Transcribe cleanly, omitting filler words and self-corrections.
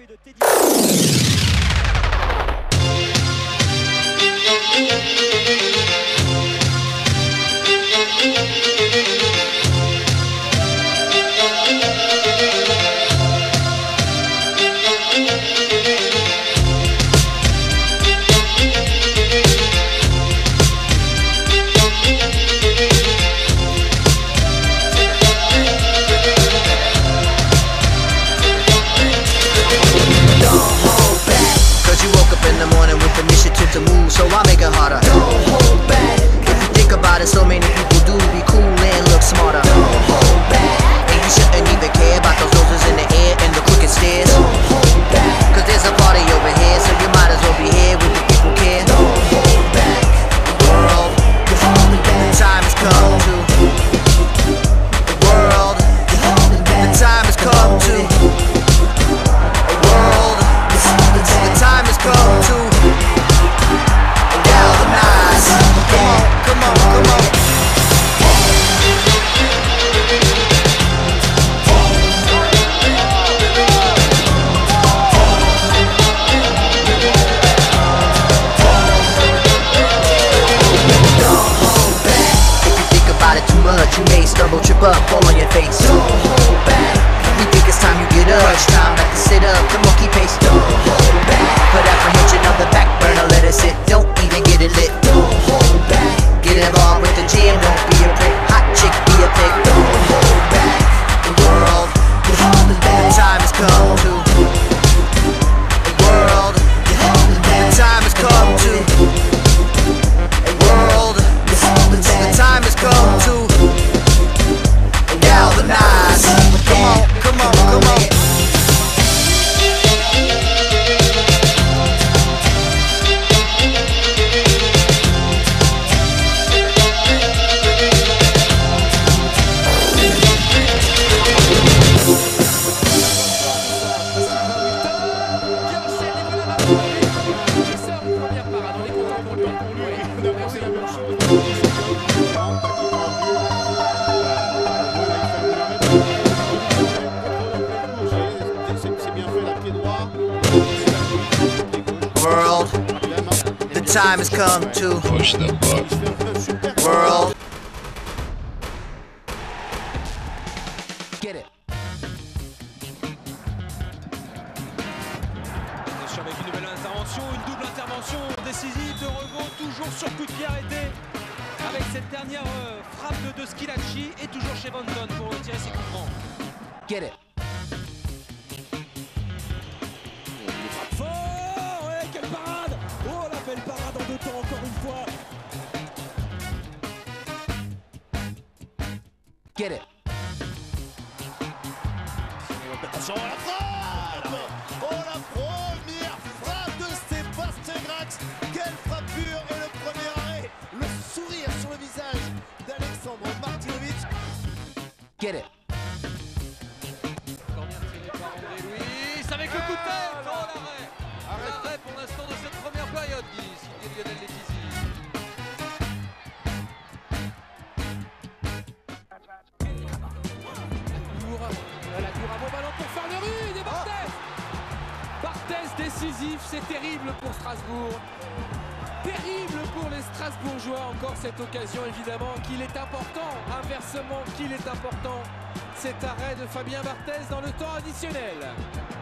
fait de Teddy. To move, so I make it harder. Don't hold back. If you think about it, so many people do be cool and look smarter. Don't hold back. And you shouldn't even care about those noses in the air and the crooked stairs. Don't hold back. Cause there's a party over here, so you might as well be here with the people care. Don't hold back. World, the time has come to. The world, the time has come to. The world, the time has come to. Come on, come on. Too much, you may stumble, trip up, fall on your face. Don't hold back. We think it's time you get up. Crunch time, like to sit up, the monkey pace. Don't hold back. Put apprehension on the back burner, let it sit. Don't even get it lit. Don't hold back. Get involved with the jam, don't be a prick. Hot chick, be a pig. Don't hold back. The world, the time has come to. The world, the time has come to. The world, the time has come to galvanize. Come on, come on, come on. World, the time has come to push the button. World, get it. Avec une nouvelle intervention, une double intervention décisive de Rego, toujours sur coup de pied arrêté. Avec cette dernière frappe de Schillaci et toujours chez Vanton pour retirer ses coups francs. Get it. Fort, ouais, quelle parade! Oh, la belle parade en deux temps encore une fois. Get it. Attention à la frappe! Oh, la première frappe de Sébastien Grax! Quelle frappure! Et le premier arrêt! Le sourire sur le visage d'Alexandre Martinovic. Get it. Corner tiré par André Louis avec le coup de tête! Oh, l'arrêt! L'arrêt pour l'instant de cette première période, dit Lionel Letizy. La tour à beau ballon pour Farnery et Barthez. Barthez décisif, c'est terrible pour Strasbourg. Terrible pour les Strasbourgeois, encore cette occasion évidemment qu'il est important, inversement qu'il est important. Cet arrêt de Fabien Barthez dans le temps additionnel.